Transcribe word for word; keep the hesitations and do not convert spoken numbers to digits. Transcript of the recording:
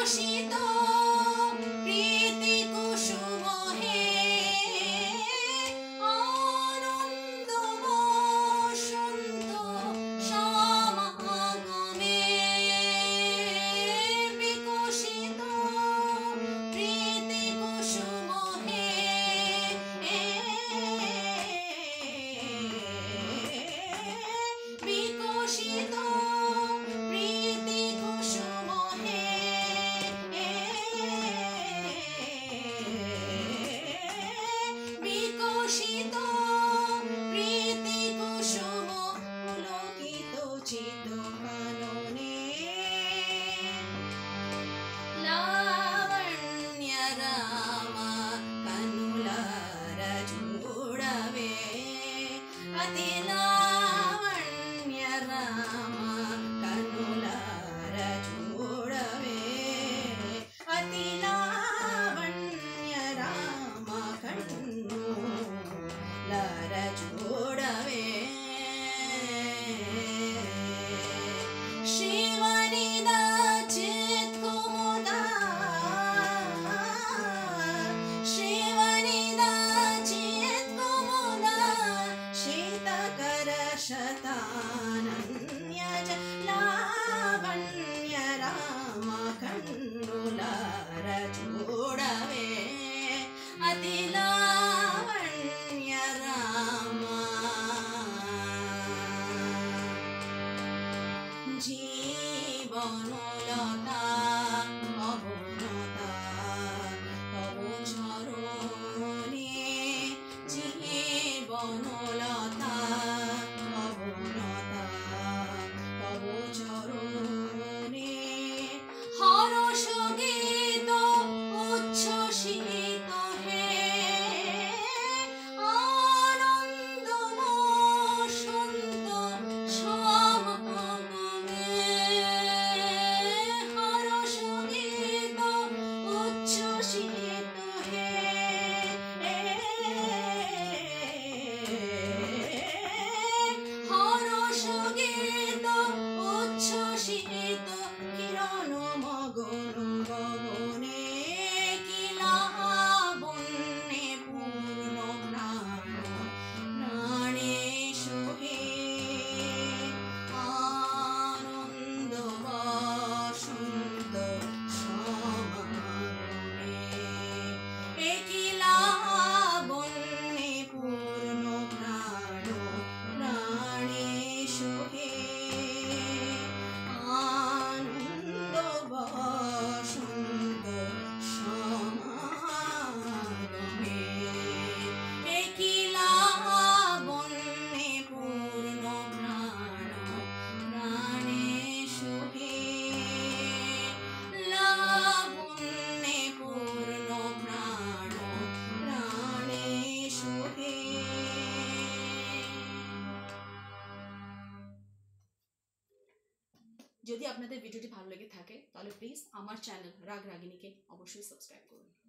বিকশিত প্রীতি কুসুম হে আনন্দ বসন্ত সমাগমে বিকশিত প্রীতি কুসুম হে বিকশিত প্রীতি কুসুম হে বিকশিত প্রীতি কুসুম পুলকিত চিত্ত কাননে లావణ్య రామ కనులార చూడవే అతి లావణ్య రామ కనులార చూడవే అతి లావణ్య రామ కన్నులార చూడవే శివనిద చిత్ కుముదా శివనిద చిత్ కుముదా శీతకర శతానన్యజ లావణ్య రామ కన్నులార చూడవే అతి లావణ్య రామ জীবনলতা অবনতা তব চরণে জীবনলতা অবনতা তব চরণে হরষ গীত উচ্ছ্বসিত হে আনন্দ বসন্ত সমাগমে হরষ গীত উচ্ছ্বসিত হে হরষ গীত উচ্ছ্বসিত কিরণ মগন গগনে কিলাবন্যে পূর্ণ প্রাণ প্রাণে সোহে আনন্দ বসন্ত সমাগমে কিলাবন্যে পূর্ণ প্রাণ প্রাণে সোহে আনন্দ বসন্ত সমাগমে কিলাবন্যে পূর্ণ প্রাণ প্রাণে সোহে লাবণ্যে পূর্ণ প্রাণ প্রাণে সোহে। যদি আপনাদের ভিডিওটি ভালো লেগে থাকে তাহলে প্লিজ আমার চ্যানেল রাগ রাগিনীকে অবশ্যই সাবস্ক্রাইব করুন।